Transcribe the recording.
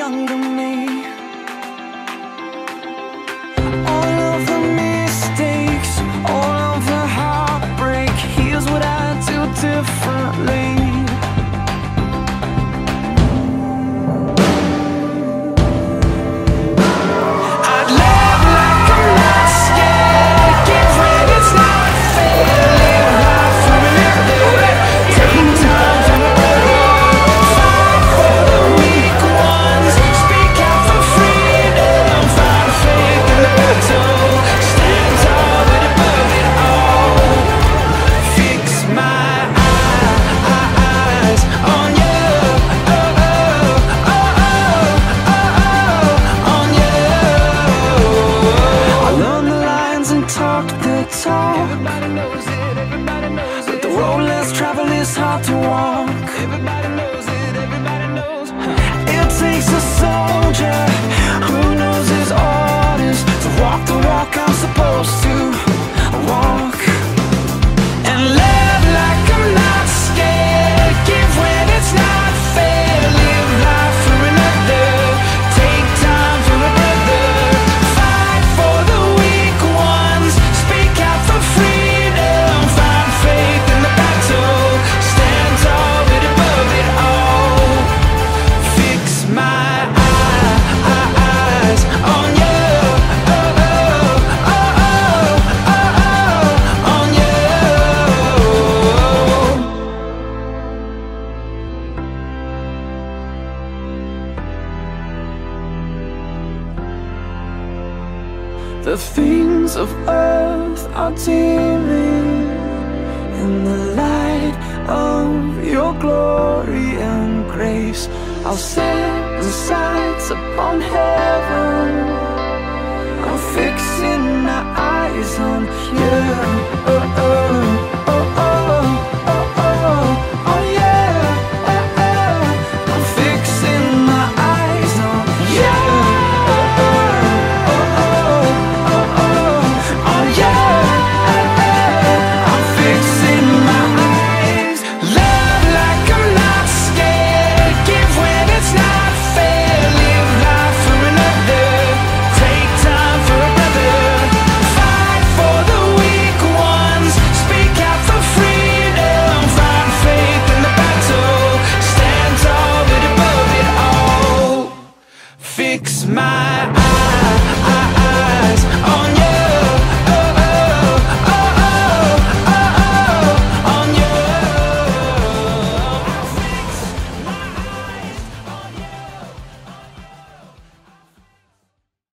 younger me. All of the mistakes, all of the heartbreak, here's what I do differently. But the road less traveled is hard to walk. Everybody knows it, everybody knows. It takes a soldier who knows his orders to walk the walk I'm supposed to walk. And live like I'm not scared, give when it's not fair, live life for another, take time for a brother, fight for the weak ones, speak out for freedom, find faith in the battle, stand tall but above it all, fix my eyes on you, on you. The things of earth are dimming in the light of your glory and grace. I'll set the sights upon heaven, I'm fixing my eyes on you.